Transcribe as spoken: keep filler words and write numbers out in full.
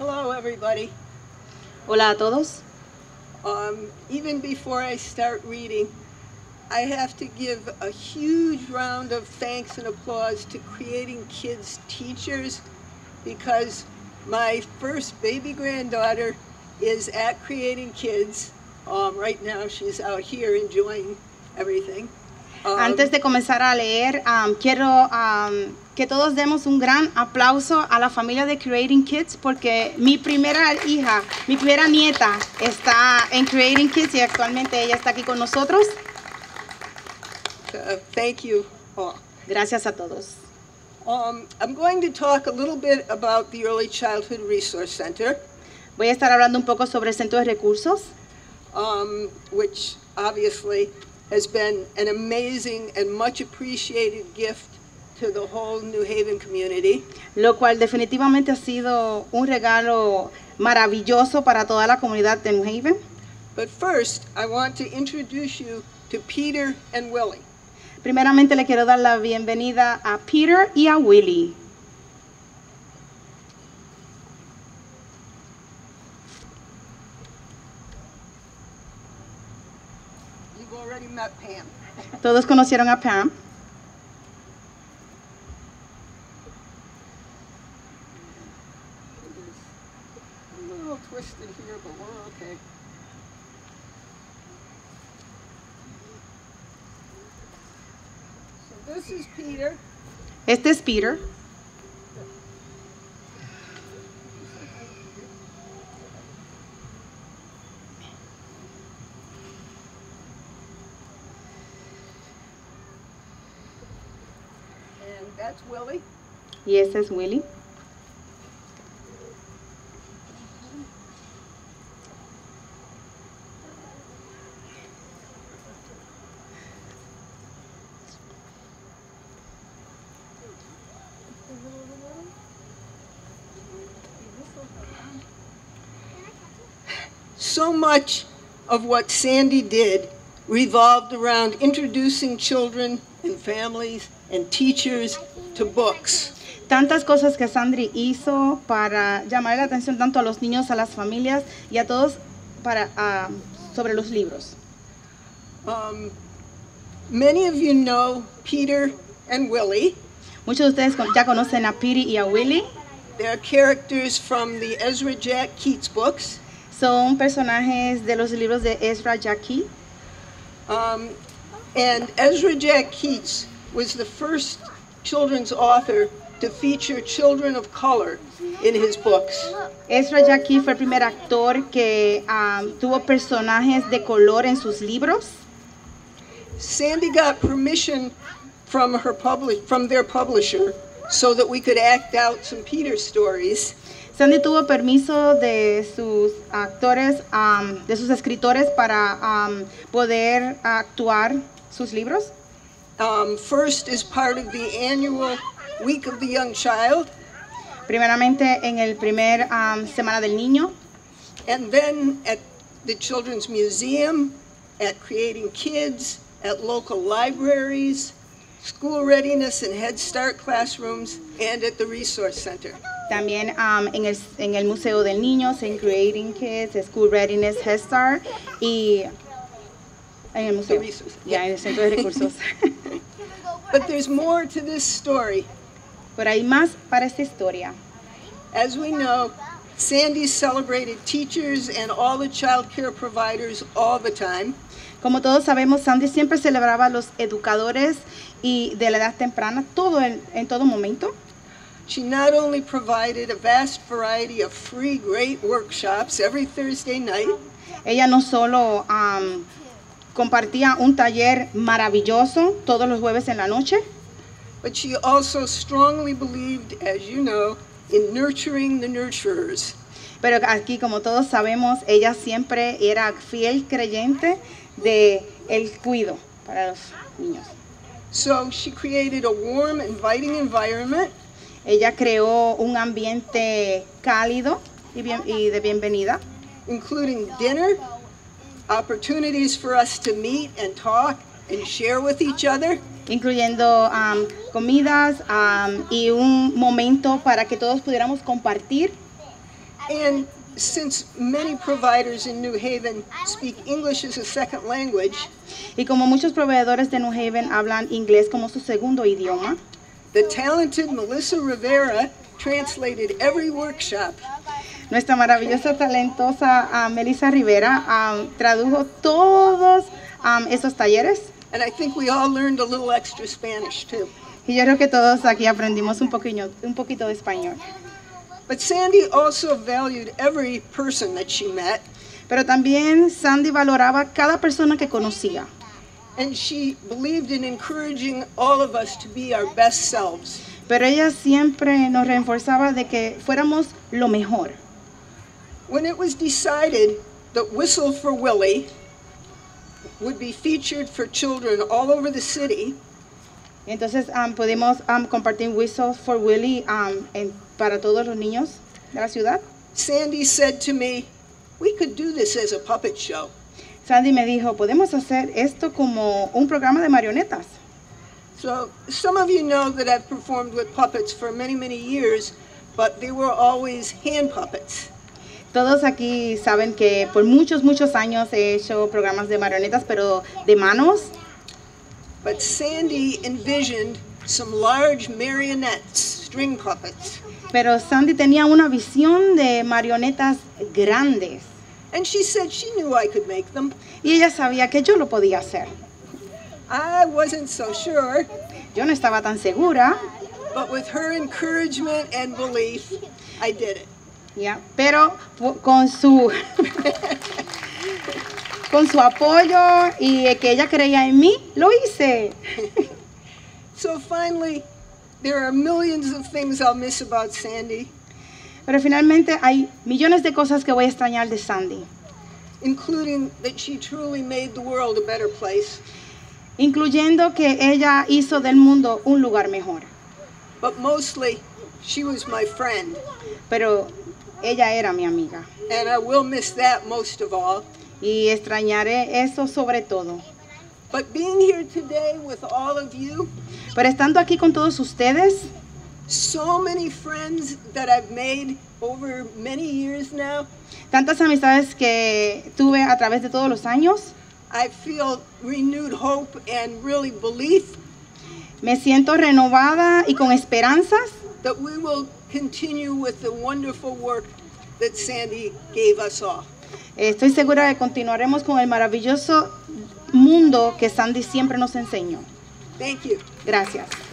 Hello, everybody. Hola a todos. Um, even before I start reading, I have to give a huge round of thanks and applause to Creating Kids teachers, because my first baby granddaughter is at Creating Kids. Um, right now she's out here enjoying everything. Um, Antes de comenzar a leer, um, quiero um, que todos demos un gran aplauso a la familia de Creating Kids, porque mi primera hija, mi primera nieta está en Creating Kids y actualmente ella está aquí con nosotros. uh, thank you all. Gracias a todos. Um, I'm going to talk a little bit about the Early Childhood Resource Center, Voy a estar hablando un poco sobre el Centro de Recursos, um, which obviously has been an amazing and much appreciated gift to the whole New Haven community. lo cual definitivamente ha sido un regalo maravilloso para toda la comunidad de New Haven. But first, I want to introduce you to Peter and Willie. Primeramente le quiero dar la bienvenida a Peter y a Willie. You've already met Pam. Todos conocieron a Pam. A little twisted here, but we're okay. So this is Peter. Este es Peter. And that's Willie. Y este es Willie. So much of what Sandy did revolved around introducing children and families and teachers to books. Tantas cosas que Sandri hizo para llamar la atención tanto a los niños, a las familias y a todos para, uh, sobre los libros. Um, many of you know Peter and Willie. Muchos de ustedes con- ya conocen a Peter y a Willie. They're characters from the Ezra Jack Keats books. Son personajes de los libros de Ezra Jack. Um, and Ezra Jack Keats was the first children's author to feature children of color in his books. Ezra Jack fue el primer actor que um, tuvo personajes de color en sus libros. Sandy got permission from her publish from their publisher so that we could act out some Peter stories. Sandy tuvo permiso de sus actores, um, de sus escritores para um, poder actuar sus libros. Um, first, as part of the annual Week of the Young Child, Primeramente en el primer um, Semana del Niño, and then at the Children's Museum, at Creating Kids, at local libraries, school readiness and Head Start classrooms, and at the Resource Center. también um, en, el, en el Museo del Niño, en Creating Kids, School Readiness, Head Start y en el museo, The resource, ya en el Centro de Recursos. But there's more to this story. Pero hay más para esta historia. As we know, Sandy celebrated teachers and all the child care providers all the time. Como todos sabemos, Sandy siempre celebraba a los educadores y de la edad temprana, todo en, en todo momento. She not only provided a vast variety of free, great workshops every Thursday night, Ella no solo um, compartía un taller maravilloso todos los jueves en la noche, but she also strongly believed, as you know, in nurturing the nurturers. pero aquí, como todos sabemos, ella siempre era fiel creyente de el cuido para los niños. So she created a warm, inviting environment, Ella creó un ambiente cálido y, bien, y de bienvenida, including dinner, opportunities for us to meet and talk and share with each other, incluyendo um, comidas um, y un momento para que todos pudiéramos compartir. And since many providers in New Haven speak English as a second language, Y como muchos proveedores de New Haven hablan inglés como su segundo idioma, the talented Melissa Rivera translated every workshop. nuestra maravillosa, talentosa uh, Melissa Rivera um, tradujo todos um, esos talleres. And I think we all learned a little extra Spanish too. Y yo creo que todos aquí aprendimos un poquito, un poquito de español. But Sandy also valued every person that she met, Pero también Sandy valoraba cada persona que conocía. and she believed in encouraging all of us to be our best selves. Pero ella siempre nos reforzaba de que fuéramos lo mejor. When it was decided that Whistle for Willie would be featured for children all over the city, Entonces um, pudimos um, compartir Whistle for Willie um, en, para todos los niños de la ciudad. Sandy said to me, "We could do this as a puppet show." Sandy me dijo, podemos hacer esto como un programa de marionetas. So some of you know that I've performed with puppets for many, many years, but they were always hand puppets. Todos aquí saben que por muchos, muchos años he hecho programas de marionetas, pero de manos. But Sandy envisioned some large marionettes, string puppets. Pero Sandy tenía una visión de marionetas grandes. And she said she knew I could make them. Y ella sabía que yo lo podía hacer. I wasn't so sure, Yo no estaba tan segura, but with her encouragement and belief, I did it. ¿ya? Pero pu- con su, con su apoyo y que ella creía en mí, lo hice. So finally, there are millions of things I'll miss about Sandy, Pero finalmente hay millones de cosas que voy a extrañar de Sandy, including that she truly made the world a better place. incluyendo que ella hizo del mundo un lugar mejor. But mostly, she was my friend, Pero ella era mi amiga and I will miss that most of all. y extrañaré eso sobre todo. But being here today with all of you, Pero estando aquí con todos ustedes, so many friends that I've made over many years now, tantas amistades que tuve a través de todos los años, I feel renewed hope and really belief me siento renovada y con esperanzas that we will continue with the wonderful work that Sandy gave us all. Estoy segura de que continuaremos con el maravilloso mundo que Sandy siempre nos enseñó. Thank you. Gracias.